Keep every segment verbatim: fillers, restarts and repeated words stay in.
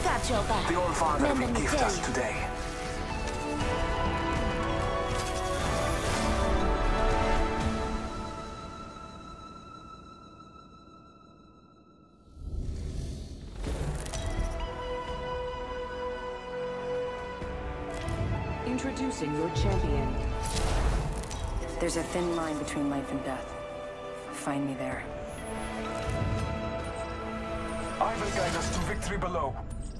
got your back. The All Father Remember will me gift tell us you. today. Introducing your champion. There's a thin line between life and death. Find me there. I will guide us to victory below.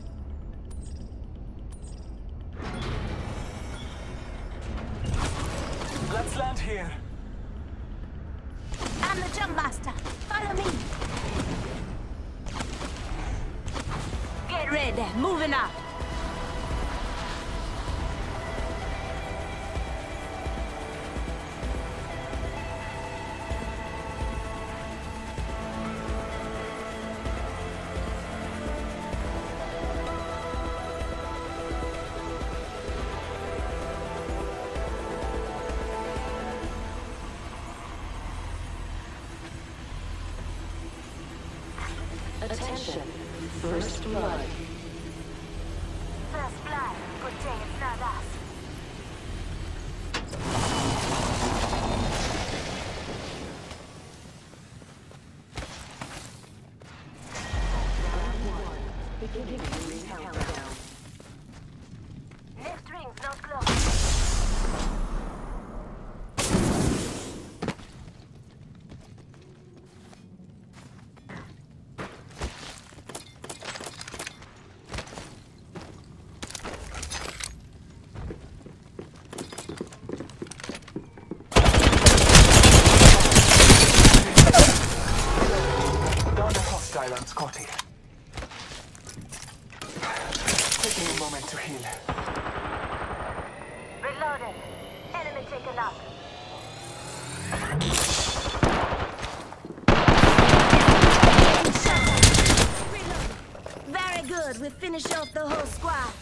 Let's land here. I'm the jump master. Follow me. Get ready. Moving up. Attention. First blood. First blood. Good thing it's not us. Beginning ring countdown. Next ring's not close. Down the hostile on Scotty. Taking a moment to heal. Reloaded. Enemy taken up. Reloaded. Very good. We finish off the whole squad.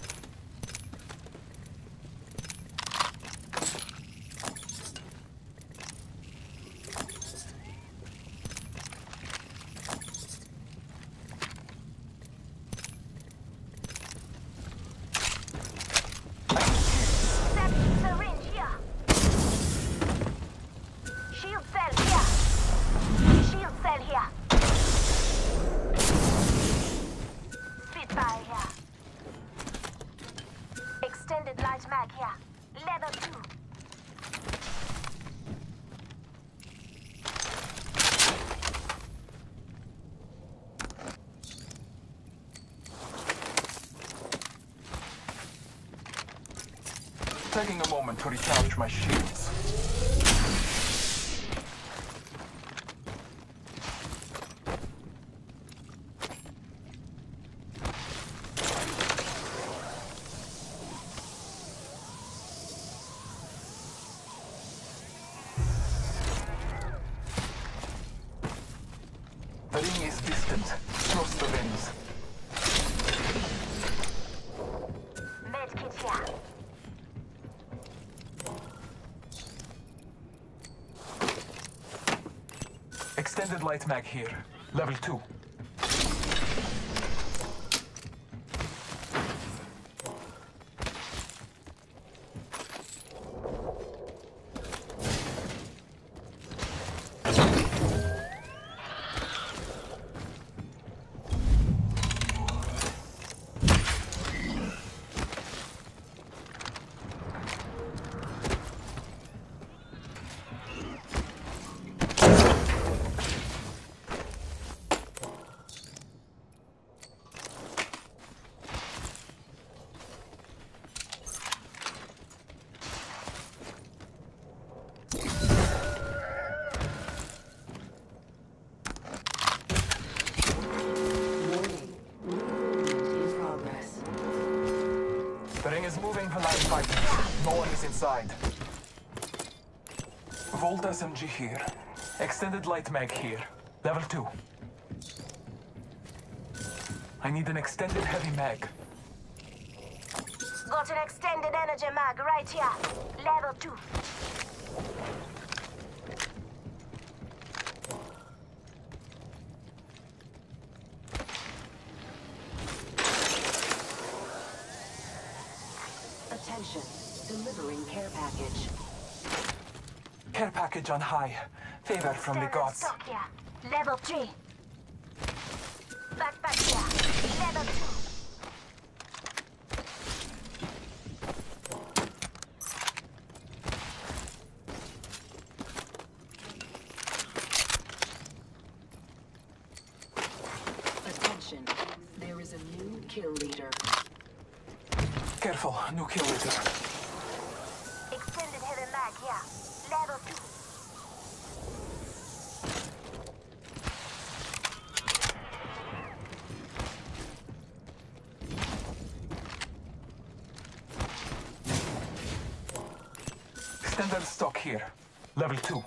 Step syringe here. Shield cell here. Shield cell here. Spitfire here. Extended light mag here. Level two. Taking a moment to recharge my shields. The ring is distant. Trust the winds. Medkit here. Extended light mag here. Level two. The ring is moving for line fighters. No one is inside. Volt S M G here. Extended light mag here. Level two. I need an extended heavy mag. Got an extended energy mag right here. Level two. Attention. Delivering care package. Care package on high. Favor from the Standard gods. stock here. Level three. Backpack here. Level two. Attention. There is a new kill leader. Careful, new kill leader. Extended hidden mag here. Level two. Standard stock here. Level two.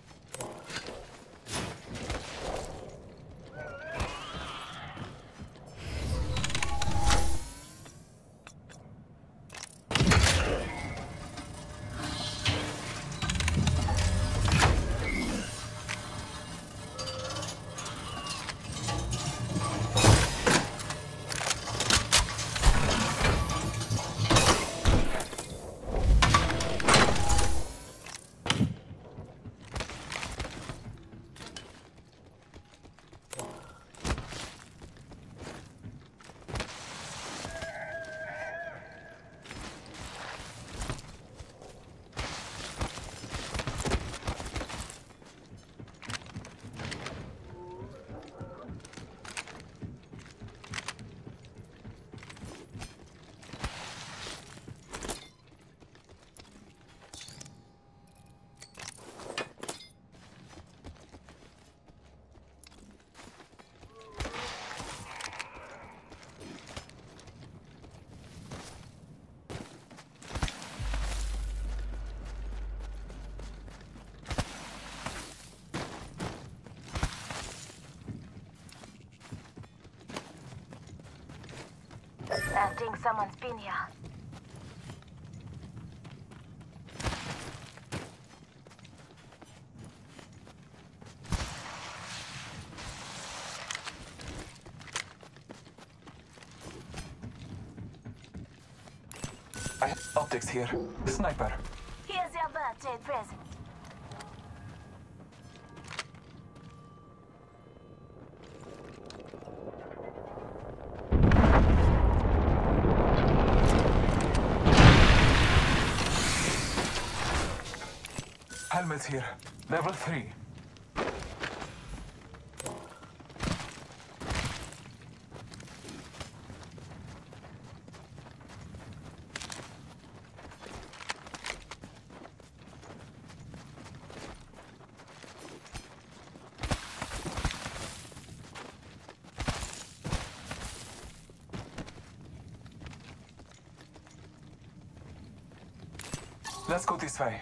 I think someone's been here. I have optics here. Sniper. Here's your birthday present. Helmet here. Level three. Let's go this way.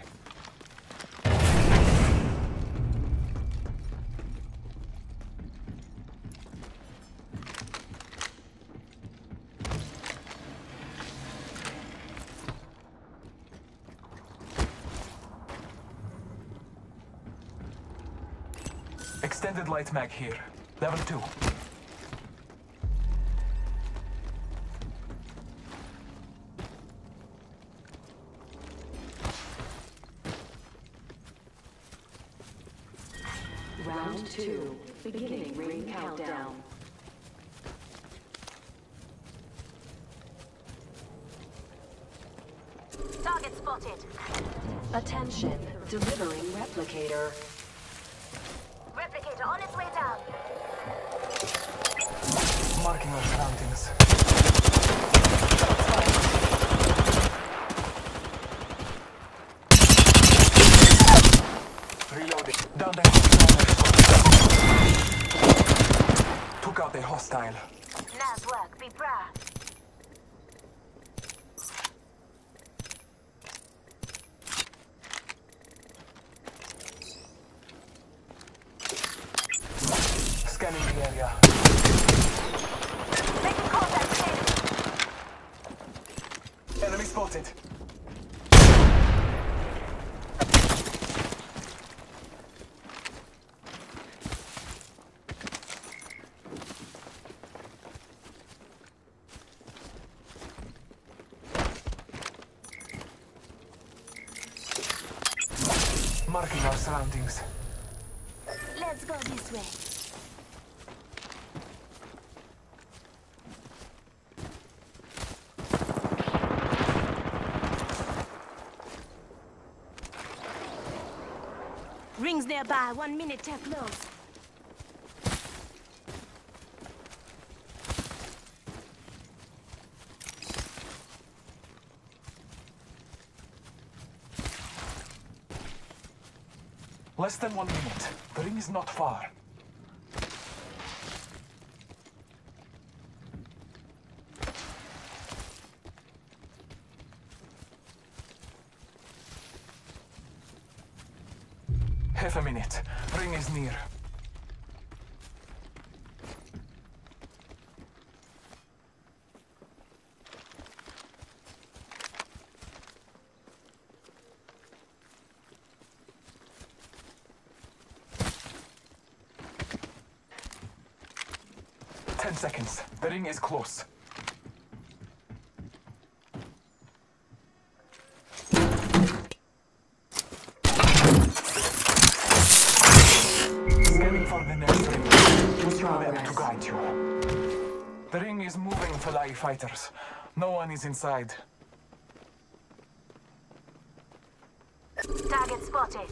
Extended light mag here. Level two. Round two. Beginning ring countdown. Target spotted. Attention. Delivering replicator. Replicator on its way down. Marking our surroundings. Reloading. Down the hostile. Took out a hostile. Nice work, be proud. Scanning the area. Making contact, Shane. Enemy spotted. marking our surroundings. Let's go this way. Rings nearby. One minute till close. Less than one minute. The ring is not far. Half a minute. Ring is near. Ten seconds. The ring is close. Scanning for the next ring. Use your web to guide you. The ring is moving, Falai fighters. No one is inside. Target spotted.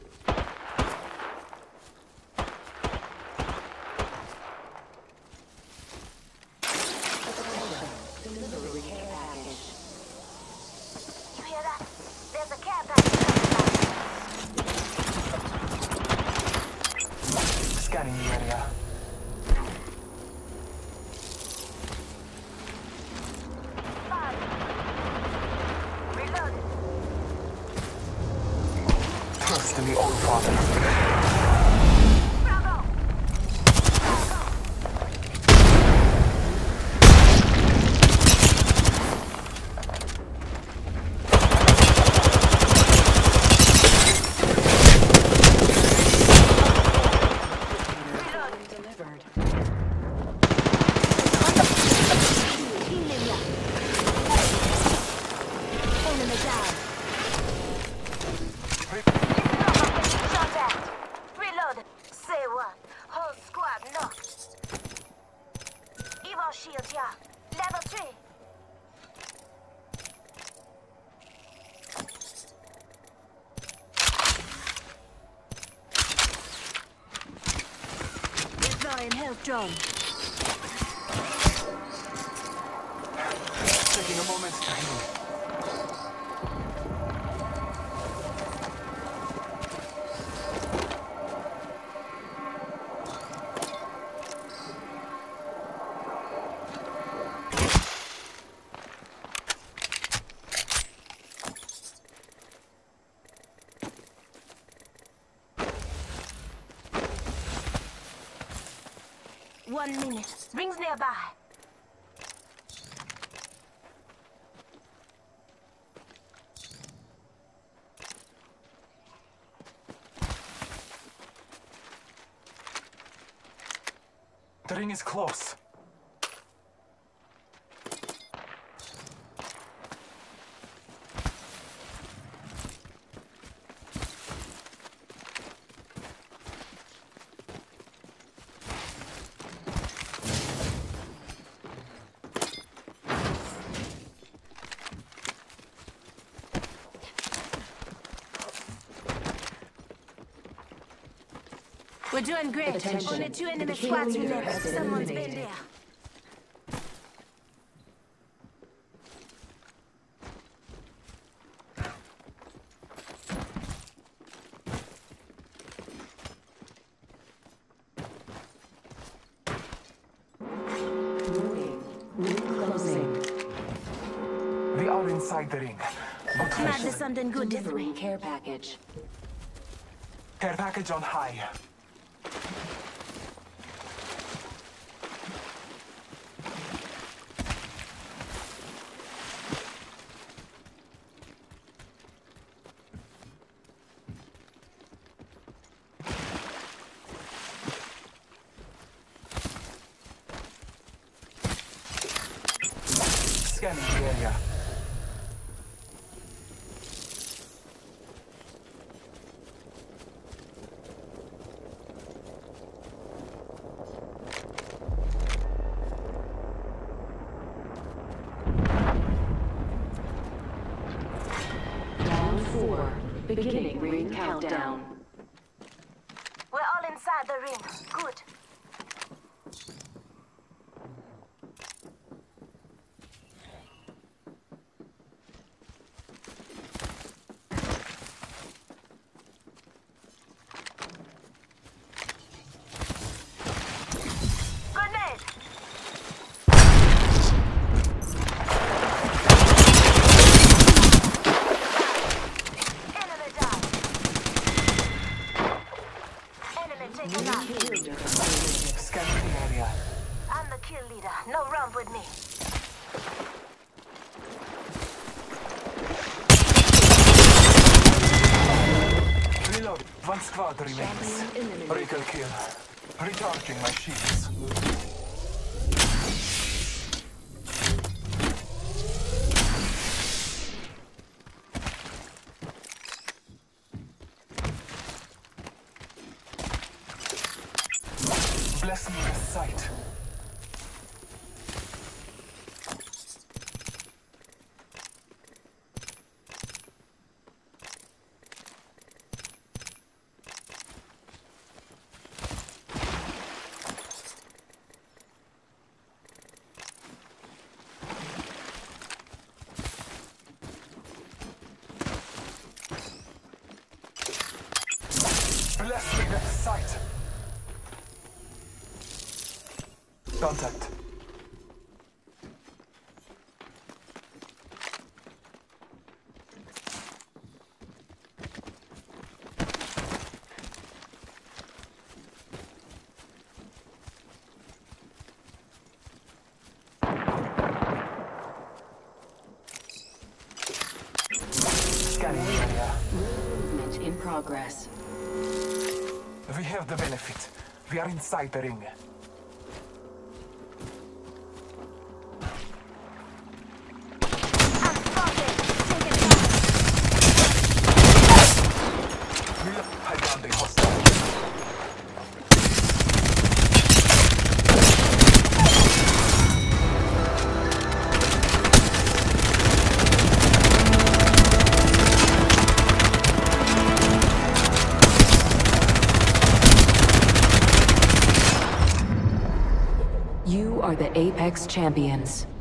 You hear that? There's a care package. Scanning the area. Five. Reloaded. Trust in the Old Father. Bravo. Bravo. Delivered. Healing ya. Enemy down. Shot at. Reload. Say what? Whole squad knocked. Evo shield ya. Level three. Deploying health drone. Taking a moment to heal. One minute. Rings nearby. The ring is close. We're doing great. Attention. Only two enemy The kill squads leader remaining. has been Someone's been eliminated. there. Moving. Ring closing. We are inside the ring. Good Might be vision. something good this way. Delivering care package. Care package on high. Scanning the area. Beginning ring countdown. We're all inside the ring. Good. Grenade! Enemy down. Enemy taken out. Scanning the area. I'm the kill leader. No romp with me. Reload. One squad remains. Recall kill. Recharging my shields. Bless me with sight. Bless me with sight. Contact. Scanning the area. Movement in progress. We have the benefit. We are inside the ring. I'm spotted. Take it down. Reload. I found the hostile. You are the Apex Champions.